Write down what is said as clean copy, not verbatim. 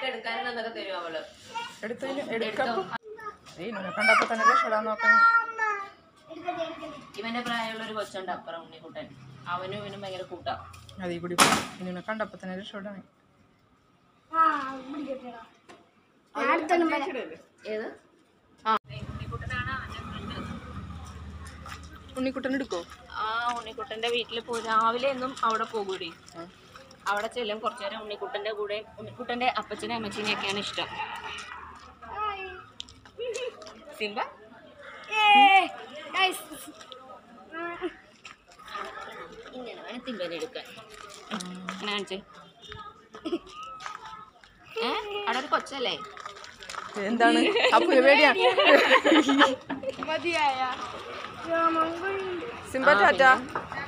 കണ്ടപ്പോ തന്നെ രക്ഷപ്പെടാൻ നോക്കാൻ. ഇവന്റെ പ്രായമുള്ള ഒരു കൊച്ചുണ്ട് അപ്പുറം ഉണ്ണിക്കുട്ടൻ. അവനും ഇവനും ഭയങ്കര കൂട്ടാ. അതീ കൂടി ഇവനെ കണ്ടപ്പോ തന്നെ രക്ഷപ്പെടാൻ. ഏത് ഉണ്ണിക്കുട്ടൻ എടുക്കോ? ആ ഉണ്ണിക്കുട്ടന്റെ വീട്ടിൽ പോയി രാവിലെ എന്നും അവിടെ പോകൂടി. അവിടെ ചെല്ലും കുറച്ചു നേരം ഉണ്ണിക്കുട്ടന്റെ കൂടെ. ഉണ്ണിക്കുട്ടന്റെ അപ്പച്ചനെ അമ്മച്ചിനെ ഒക്കെയാണ് ഇഷ്ടം. സിംബ ഇങ്ങനെ വേണം സിംബനെ എടുക്കാൻ. കാണിച്ചേ. അവിടെ ഒരു കൊച്ചല്ലേ? എന്താണ് അപ്പുന് പേടിയാ? മതിയായ സിംബ ടാറ്റ.